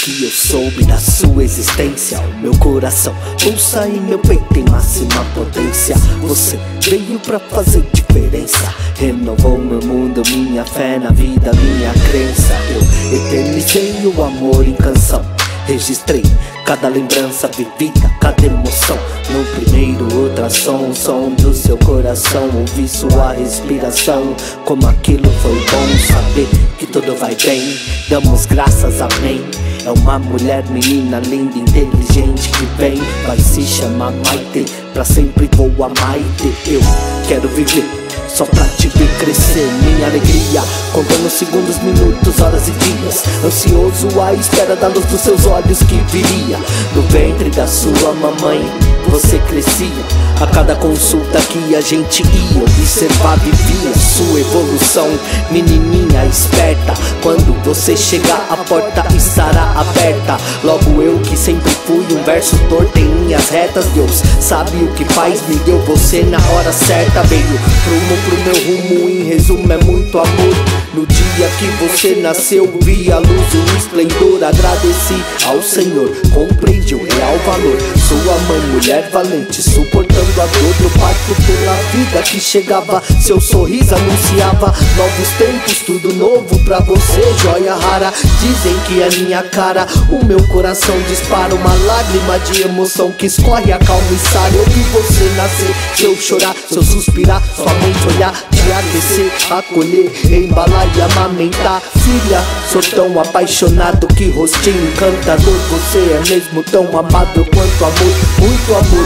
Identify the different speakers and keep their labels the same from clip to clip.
Speaker 1: que eu soube da sua existência. O meu coração pulsa e meu peito tem máxima potência. Você veio pra fazer diferença, renovou meu mundo, minha fé na vida, minha crença. Eu eternizei o amor em canção, registrei cada lembrança vivida, cada emoção. No primeiro ultrassom, o som do seu coração, ouvi sua respiração. Como aquilo foi bom, saber que tudo vai bem. Damos graças, amém. É uma mulher, menina linda, inteligente que vem. Vai se chamar Maite, pra sempre vou amar-te. Eu quero viver só pra te ver crescer, minha alegria, contando segundos, minutos, horas e dias, ansioso à espera da luz dos seus olhos que viria. No ventre da sua mamãe você crescia. A cada consulta que a gente ia observar, vivia sua evolução. Menininha esperta, quando você chegar a porta estará aberta. Logo eu que sempre fui um verso torto em linhas retas, Deus sabe o que faz, me deu você na hora certa. Veio pro meu rumo, em resumo é muito amor. No dia que você nasceu vi a luz e o esplendor, agradeci ao Senhor, compreendi o real valor. Sua mãe, mulher valente, suportando a dor do parto pela vida que chegava. Seu sorriso anunciava novos tempos, tudo novo pra você, joia rara. Dizem que é minha cara, o meu coração dispara uma lágrima de emoção que escorre a calma e sara. Eu vi você nascer, se eu chorar, se eu suspirar, sua mãe te olhar, te aquecer, acolher, embalar e amamentar. Filha, sou tão apaixonado, que rostinho encantador. Você é mesmo tão amável quanto amor, muito amor.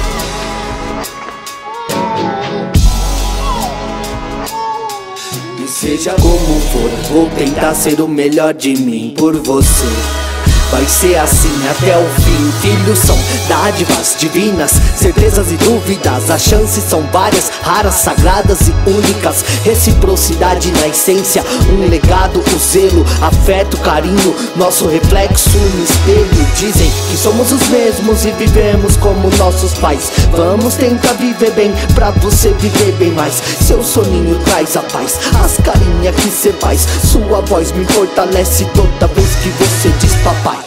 Speaker 1: E seja como for, vou tentar ser o melhor de mim por você. Vai ser assim até o fim. Filhos são dádivas divinas, certezas e dúvidas. As chances são várias, raras, sagradas e únicas. Reciprocidade na essência, um legado, o zelo, afeto, carinho, nosso reflexo no espelho. Dizem que somos os mesmos e vivemos como nossos pais. Vamos tentar viver bem, pra você viver bem mais. Seu soninho traz a paz, as carinhas que cê faz. Sua voz me fortalece toda vez que você diz papai.